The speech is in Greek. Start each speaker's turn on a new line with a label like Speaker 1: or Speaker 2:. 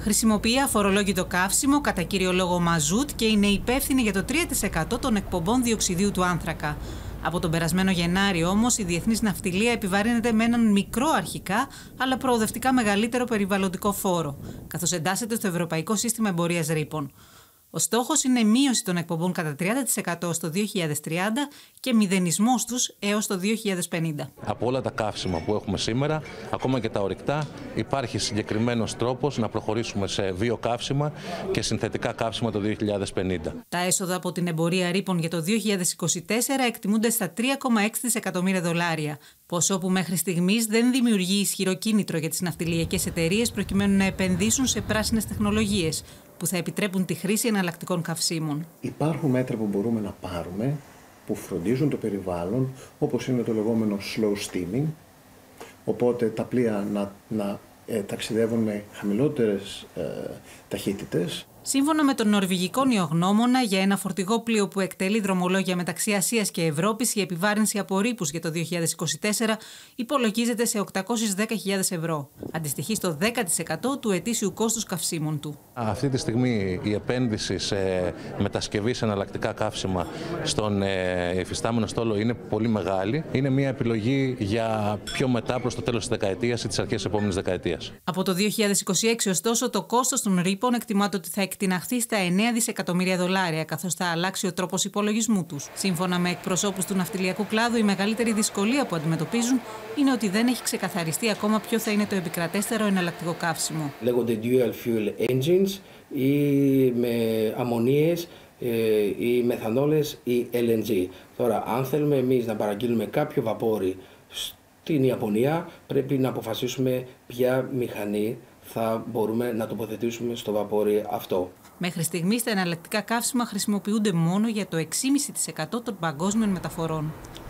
Speaker 1: Χρησιμοποιεί αφορολόγητο καύσιμο, κατά κύριο λόγο μαζούτ, και είναι υπεύθυνη για το 3% των εκπομπών διοξιδίου του άνθρακα. Από τον περασμένο Γενάρη όμως η διεθνής ναυτιλία επιβαρύνεται με έναν μικρό αρχικά, αλλά προοδευτικά μεγαλύτερο περιβαλλοντικό φόρο, καθώς εντάσσεται στο Ευρωπαϊκό Σύστημα Εμπορίας Ρήπων. Ο στόχος είναι μείωση των εκπομπών κατά 30% στο 2030 και μηδενισμός τους έως το 2050.
Speaker 2: Από όλα τα καύσιμα που έχουμε σήμερα, ακόμα και τα ορυκτά, υπάρχει συγκεκριμένος τρόπος να προχωρήσουμε σε βιοκαύσιμα και συνθετικά καύσιμα το 2050.
Speaker 1: Τα έσοδα από την εμπορία ρήπων για το 2024 εκτιμούνται στα $3,6 δισεκατομμύρια, ποσό που μέχρι στιγμής δεν δημιουργεί ισχυρό κίνητρο για τις ναυτιλιακές εταιρείες προκειμένου να επενδύσουν σε πράσινες τεχνολογίες που θα επιτρέπουν τη χρήση εναλλακτικών καυσίμων.
Speaker 3: Υπάρχουν μέτρα που μπορούμε να πάρουμε που φροντίζουν το περιβάλλον, όπως είναι το λεγόμενο slow steaming, οπότε τα πλοία να ταξιδεύουν με χαμηλότερες ταχύτητες.
Speaker 1: Σύμφωνα με τον νορβηγικό νεογνώμονα, για ένα φορτηγό πλοίο που εκτελεί δρομολόγια μεταξύ Ασίας και Ευρώπης, η επιβάρυνση από ρήπους για το 2024 υπολογίζεται σε 810.000 ευρώ. Αντιστοιχεί στο 10% του ετήσιου κόστους καυσίμων του.
Speaker 2: Αυτή τη στιγμή η επένδυση σε μετασκευή σε εναλλακτικά καύσιμα στον υφιστάμενο στόλο είναι πολύ μεγάλη. Είναι μια επιλογή για πιο μετά, προς το τέλος της δεκαετίας ή τις αρχές της επόμενης δεκαετίας.
Speaker 1: Από το 2026, ωστόσο, το κόστος των ρήπων εκτιμάται ότι θα εκτιναχθεί στα $9 δισεκατομμύρια, καθώς θα αλλάξει ο τρόπος υπολογισμού τους. Σύμφωνα με εκπροσώπους του ναυτιλιακού κλάδου, η μεγαλύτερη δυσκολία που αντιμετωπίζουν είναι ότι δεν έχει ξεκαθαριστεί ακόμα ποιο θα είναι το επικρατέστερο εναλλακτικό καύσιμο.
Speaker 4: Λέγονται dual fuel engines ή με αμμονίες ή μεθανόλες ή LNG. Τώρα, αν θέλουμε εμείς να παραγγείλουμε κάποιο βαπόρι στην Ιαπωνία, πρέπει να αποφασίσουμε ποια μηχανή θα μπορούμε να τοποθετήσουμε στο βαπόρι αυτό.
Speaker 1: Μέχρι στιγμής τα εναλλακτικά καύσιμα χρησιμοποιούνται μόνο για το 6,5% των παγκόσμιων μεταφορών.